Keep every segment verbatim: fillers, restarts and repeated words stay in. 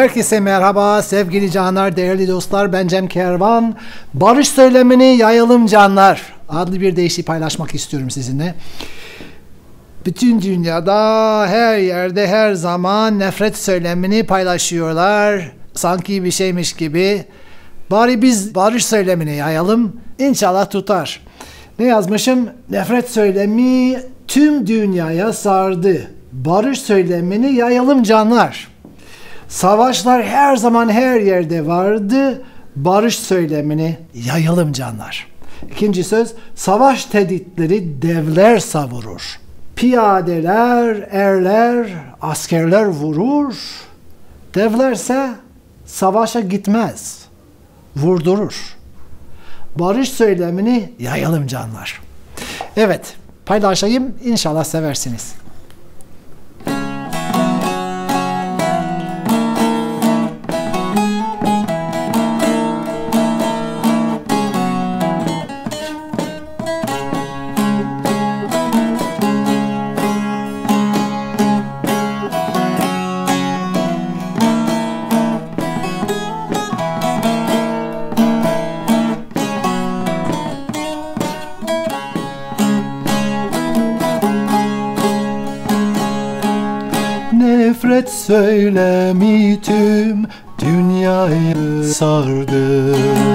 Herkese merhaba sevgili canlar, değerli dostlar. Ben Cem Kervan. Barış söylemini yayalım canlar adlı bir deyişi paylaşmak istiyorum sizinle. Bütün dünyada, her yerde, her zaman nefret söylemini paylaşıyorlar. Sanki bir şeymiş gibi. Bari biz barış söylemini yayalım. İnşallah tutar. Ne yazmışım? Nefret söylemi tüm dünyaya sardı. Barış söylemini yayalım canlar. Savaşlar her zaman her yerde vardı. Barış söylemini yayalım canlar. İkinci söz, savaş tehditleri devler savurur. Piyadeler, erler, askerler vurur. Devlerse savaşa gitmez, vurdurur. Barış söylemini yayalım canlar. Evet, paylaşayım, İnşallah seversiniz. Nefret söylemi tüm dünyayı sardı.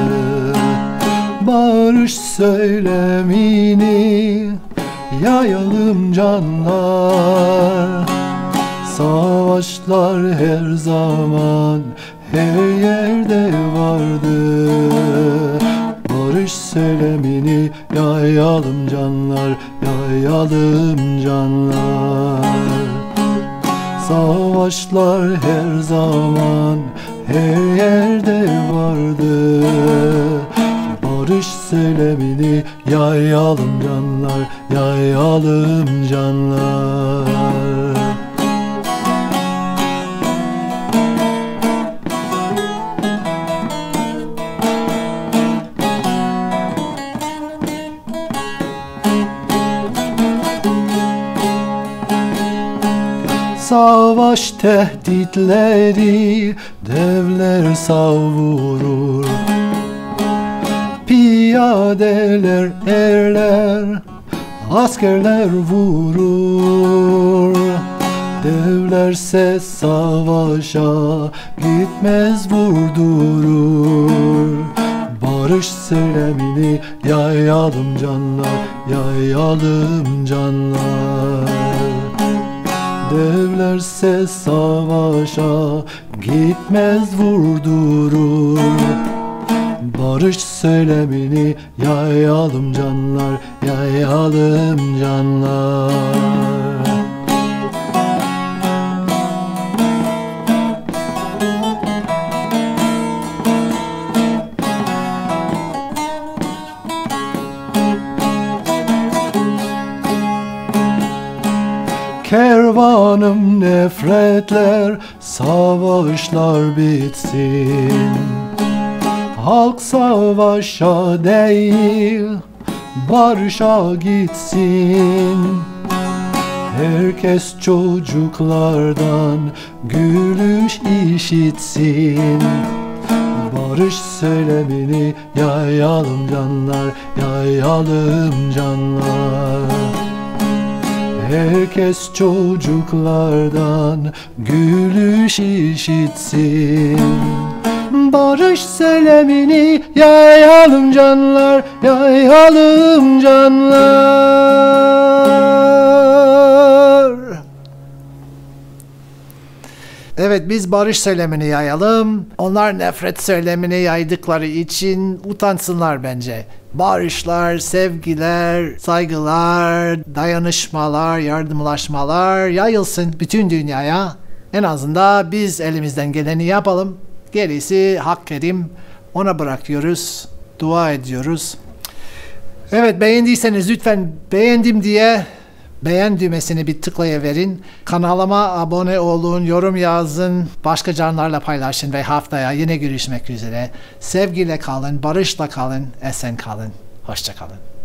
Barış söylemini yayalım canlar. Savaşlar her zaman her yerde vardı. Barış söylemini yayalım canlar, yayalım canlar. Savaşlar her zaman her yerde vardı. Barış söylemini yayalım canlar, yayalım canlar. Savaş tehditleri devler savurur. Piyadeler, erler, askerler vurur. Devlerse savaşa gitmez, vurdurur. Barış söylemini yayalım canlar, yayalım canlar. Devlerse savaşa gitmez, vurdurur. Barış söylemini yayalım canlar, yayalım canlar. Kervanım nefretler, savaşlar bitsin. Halk savaşa değil, barışa gitsin. Herkes çocuklardan gülüş işitsin. Barış söylemini yayalım canlar, yayalım canlar. Herkes çocuklardan gülüş işitsin. Barış söylemini yayalım canlar, yayalım canlar. Evet, biz barış söylemini yayalım. Onlar nefret söylemini yaydıkları için utansınlar bence. Barışlar, sevgiler, saygılar, dayanışmalar, yardımlaşmalar yayılsın bütün dünyaya. En azından biz elimizden geleni yapalım. Gerisi hak kerim, ona bırakıyoruz, dua ediyoruz. Evet, beğendiyseniz lütfen beğendim diye beğen düğmesini bir tıklayıverin. Kanalıma abone olun, yorum yazın, başka canlarla paylaşın ve haftaya yine görüşmek üzere. Sevgiyle kalın, barışla kalın, esen kalın. Hoşça kalın.